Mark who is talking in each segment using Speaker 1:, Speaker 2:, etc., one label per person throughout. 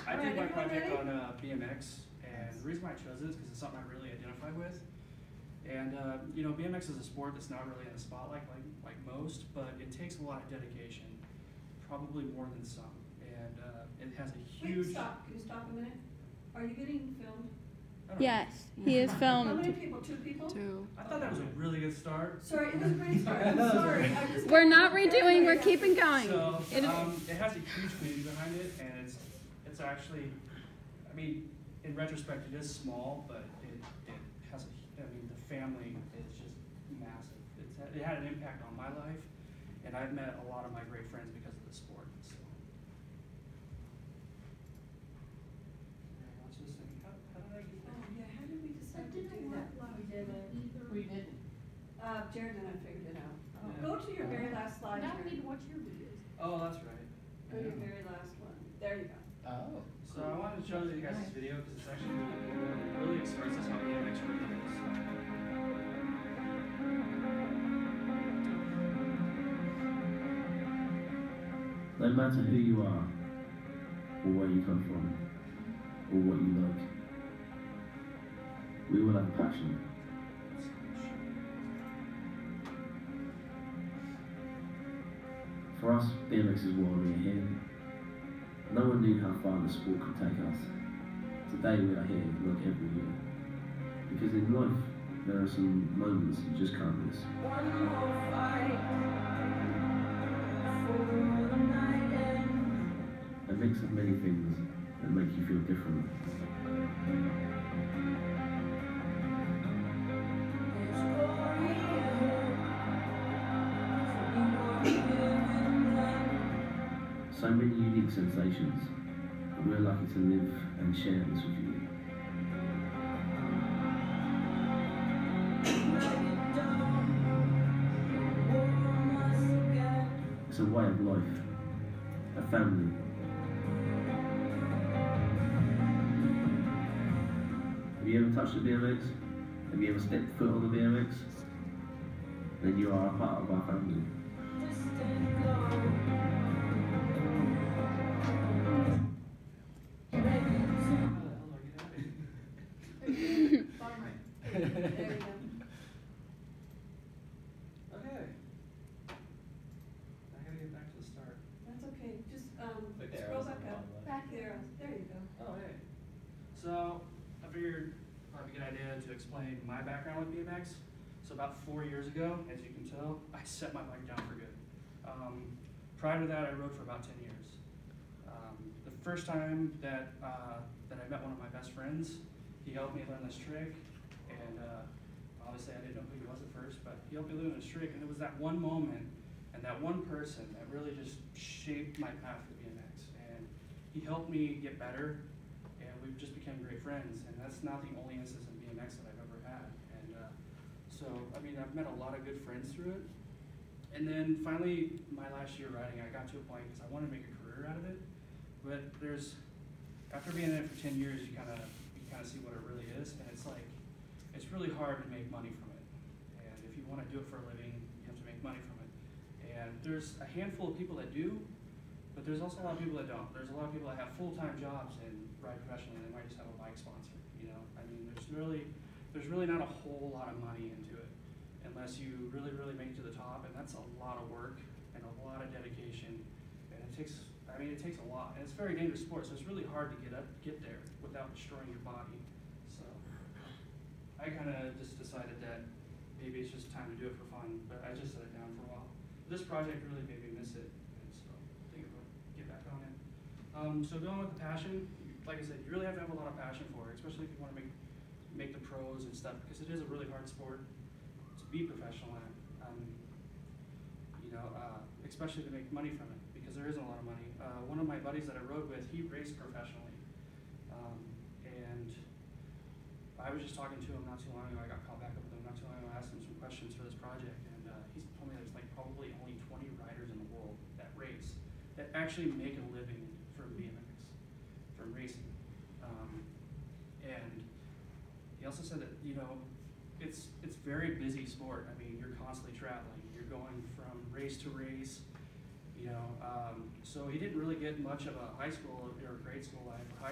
Speaker 1: I did my project on BMX, and the reason why I chose it is because it's something I really identify with. And you know, BMX is a sport that's not really in the spotlight like most, but it takes a lot of dedication, probably more than some. And it has a huge.
Speaker 2: Wait, stop. Can you stop a minute? Are you getting filmed?
Speaker 3: Yes, he is filmed.
Speaker 2: How many people? 2 people?
Speaker 3: 2.
Speaker 1: I thought that was a really good start.
Speaker 2: Sorry, it was a great start. I'm sorry.
Speaker 3: We're not redoing. We're keeping going.
Speaker 1: So it has a huge community behind it, and it's actually, I mean, in retrospect, it is small, but it has a. I mean, the family is just massive. It had an impact on my life, and I've met a lot of my great friends because of the sport. So. What's this thing? How did I get that?
Speaker 2: Oh, yeah, how did we decide to do that?
Speaker 4: We didn't.
Speaker 2: Jared and I figured it out.
Speaker 4: Oh.
Speaker 2: Go to your very last slide,
Speaker 4: Now we need
Speaker 2: Jared.
Speaker 4: to watch your videos.
Speaker 1: Oh, that's right.
Speaker 2: Go to your very last one. There you go.
Speaker 4: Oh.
Speaker 1: So I wanted to show you guys this video because it's actually really cool. It really expresses how BMX really is.
Speaker 5: No matter who you are, or where you come from, or what you like, we all have passion. For us, BMX is why we are here. No one knew how far the sport could take us. Today we are here, like every year. Because in life, there are some moments you just can't miss.
Speaker 2: One more fight for the night end.
Speaker 5: A mix of many things that make you feel different. So many unique sensations, and we're lucky to live and share this with you. It's a way of life, a family. Have you ever touched a BMX? Have you ever stepped foot on the BMX? Then you are a part of our family.
Speaker 2: There you go.
Speaker 1: Okay. I gotta get back to the start.
Speaker 2: That's okay. Just
Speaker 4: Like the
Speaker 2: scroll
Speaker 4: arrows
Speaker 2: back
Speaker 4: on the
Speaker 2: up.
Speaker 4: bottom left.
Speaker 2: Back there. There you go.
Speaker 1: Oh, hey. So I figured probably a good idea to explain my background with BMX. So about 4 years ago, as you can tell, I set my bike down for good. Prior to that, I rode for about 10 years. The first time that I met one of my best friends, he helped me learn this trick, and obviously I didn't know who he was at first, but he helped me learn this trick, and it was that one moment and that one person that really just shaped my path to BMX. And he helped me get better, and we just became great friends, and that's not the only instance in BMX that I've ever had. And so, I mean, I've met a lot of good friends through it. And then finally, my last year riding, I got to a point because I wanted to make a career out of it. But after being in it for 10 years, you kind of see what it really is, and it's like, it's really hard to make money from it. And if you want to do it for a living, you have to make money from it. And there's a handful of people that do, but there's also a lot of people that don't. There's a lot of people that have full-time jobs and ride professionally, and they might just have a bike sponsor, you know? I mean, there's really not a whole lot of money into it, unless you really make it to the top, and that's a lot of work and a lot of dedication, and it takes a lot, and it's a very dangerous sport, so it's really hard to get there without destroying your body. So I kind of just decided that maybe it's just time to do it for fun, but I just set it down for a while. This project really made me miss it, and so I think I'm gonna get back on it. So going with the passion, like I said, you really have to have a lot of passion for it, especially if you want to make the pros and stuff, because it is a really hard sport to be professional at. Especially to make money from it, because there isn't a lot of money. One of my buddies that I rode with, he raced professionally, and I was just talking to him not too long ago. I got called back up with him not too long ago. I asked him some questions for this project, and he told me there's like probably only 20 riders in the world that race, that actually make a living from BMX, from racing. And he also said that, you know, it's very busy sport. I mean, you're constantly traveling. You're going from race to race, you know. So he didn't really get much of a high school or grade school life or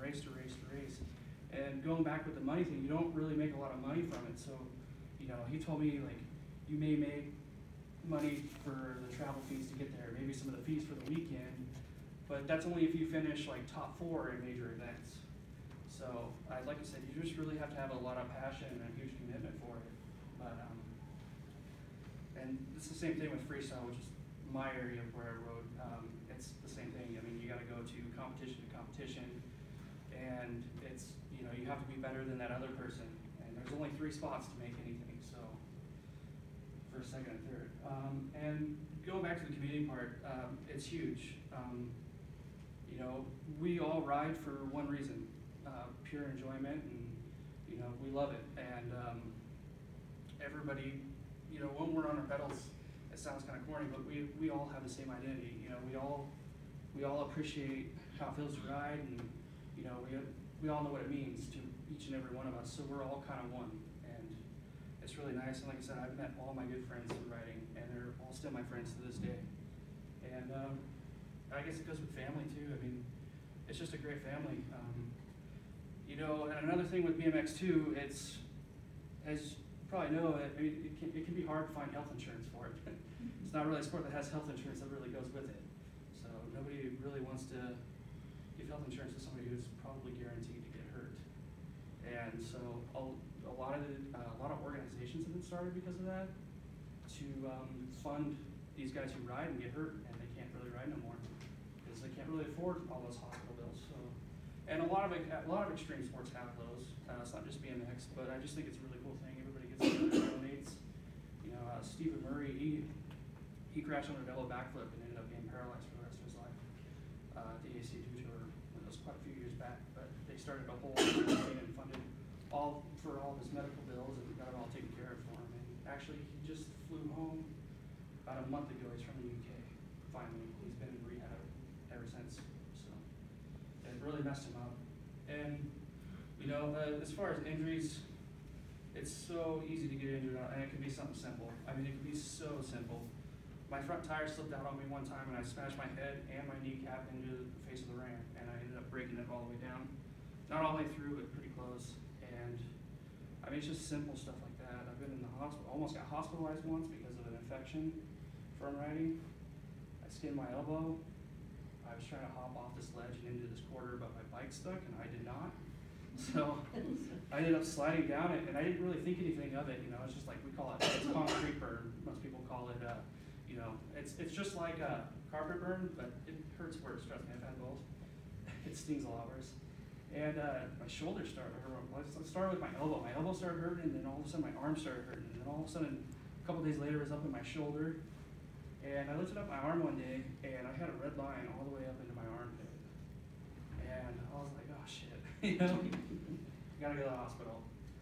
Speaker 1: race to race to race. And going back with the money thing, you don't really make a lot of money from it. So, you know, he told me, like, you may make money for the travel fees to get there, maybe some of the fees for the weekend, but that's only if you finish like top 4 in major events. So, like I said, you just really have to have a lot of passion and a huge commitment for it. But, and it's the same thing with freestyle, which is my area of where I rode. It's the same thing. I mean, you got to go to competition, and it's, you know, you have to be better than that other person. And there's only 3 spots to make anything, so first, second, and third. And going back to the community part, it's huge. You know, we all ride for one reason, pure enjoyment, and, you know, we love it. And everybody, you know, when we're on our pedals, it sounds kind of corny, but we all have the same identity. You know, we all appreciate how it feels to ride, and, you know, we all know what it means to each and every one of us, so we're all kind of one. And it's really nice, and like I said, I've met all my good friends through riding, and they're all still my friends to this day. And I guess it goes with family too. I mean, it's just a great family. You know, and another thing with BMX too, it's, as you probably know, I mean, it can be hard to find health insurance for it. It's not really a sport that has health insurance that really goes with it. So nobody really wants to give health insurance to somebody who's probably guaranteed to get hurt. And so a lot of organizations have been started because of that, to fund these guys who ride and get hurt, and they can't really ride no more because they can't really afford all those hospital bills. So, and a lot of extreme sports have those. It's not just BMX, but I just think it's a really cool thing. Everybody gets together and donates. You know, Stephen Murray, he crashed on a double backflip and ended up getting paralyzed for the rest of his life. The ACU tour, it was quite a few years back, but they started a whole campaign and funded all of his medical bills and got it all taken care of for him. And actually, he just flew home about a month ago. He's from the UK. Finally, he's been in rehab ever since. So it really messed him up. And you know, as far as injuries, it's so easy to get injured on, and it can be something simple. I mean, it can be so simple. My front tire slipped out on me one time, and I smashed my head and my kneecap into the face of the ramp, and I ended up breaking it all the way down. Not all the way through, but pretty close. And I mean, it's just simple stuff like that. I've been in the hospital, almost got hospitalized once because of an infection from riding. I skinned my elbow. I was trying to hop off this ledge and into this quarter, but my bike stuck, and I did not. So I ended up sliding down it, and I didn't really think anything of it. You know, it's just like we call it, it's concrete burn. Most people call it, you know, it's just like a carpet burn, but it hurts worse. Trust me, I've had both. It stings a lot worse. And my shoulder started hurting. It started with my elbow. My elbow started hurting, and then all of a sudden my arm started hurting. And then all of a sudden, a couple days later, it was up in my shoulder. And I lifted up my arm one day, and I had a red line all the way up into my armpit. And I was like, oh shit, you know, gotta go to the hospital.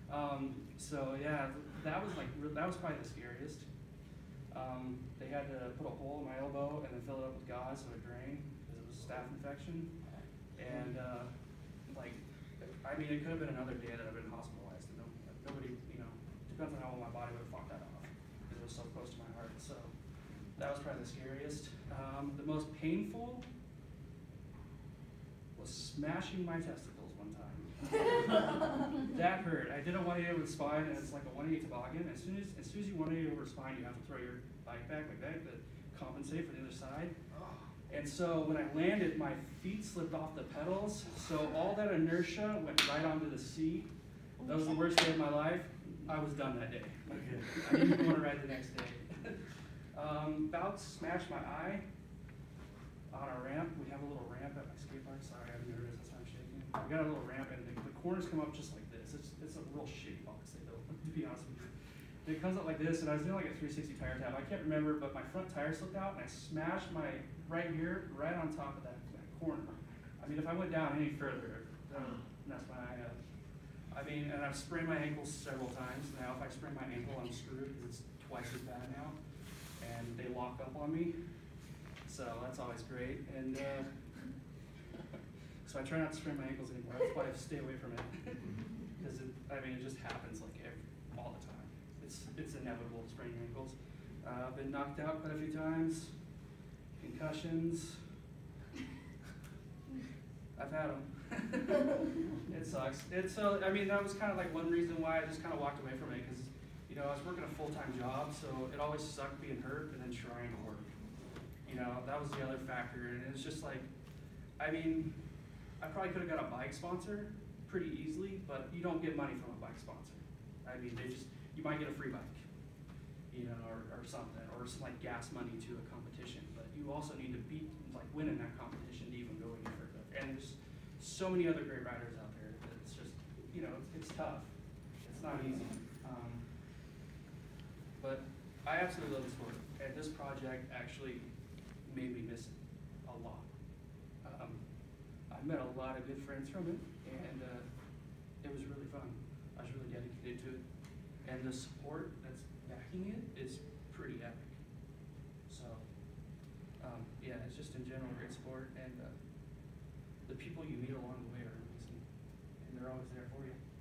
Speaker 1: So yeah, that was probably the scariest. They had to put a hole in my elbow and then fill it up with gauze so it drained because it was a staph infection. And like, I mean, it could have been another day that I've been hospitalized. And nobody, you know, depends on how well my body would have fought that off because it was so close to my heart. So that was probably the scariest. The most painful was smashing my testicles one time. That hurt. I did a 180 over the spine, and it's like a 180 toboggan. As soon as you 180 over the spine, you have to throw your bike back like that to compensate for the other side. And so when I landed, my feet slipped off the pedals, so all that inertia went right onto the seat. That was the worst day of my life. I was done that day. I didn't even want to ride the next day. About smashed my eye on a ramp. We have a little ramp at my skate park. Sorry, I'm nervous. That's why I'm shaking. We got a little ramp, and the corners come up just like this. It's a real shitty box they built, to be honest with you. And it comes up like this, and I was doing like a 360 tire tap. I can't remember, but my front tire slipped out, and I smashed my right here, right on top of that corner. I mean, if I went down any further, that would mess my eye up. I mean, and I've sprained my ankles several times. Now, if I sprain my ankle, I'm screwed because it's twice as bad now. And they lock up on me. So that's always great. And so I try not to sprain my ankles anymore. That's why I stay away from it. Because it just happens like all the time. It's inevitable to sprain your ankles. I've been knocked out quite a few times. Concussions. I've had them. It sucks. It's I mean, that was kind of like one reason why I just kind of walked away from it, because you know I was working a full-time job, so it always sucked being hurt and then trying to work. You know, that was the other factor, and it's just like, I mean, I probably could have got a bike sponsor pretty easily, but you don't get money from a bike sponsor. I mean, you might get a free bike, you know, or something, or some like gas money to a competition, but you also need to win in that competition to even go any further. And there's so many other great riders out there that it's just, you know, it's tough. It's not easy. But I absolutely love the sport, and this project actually made me miss it a lot. I met a lot of good friends from it, and it was really fun. I was really dedicated to it, and the support that's backing it is pretty epic. So, yeah, it's just in general a great sport, and the people you meet along the way are amazing, and they're always there for you.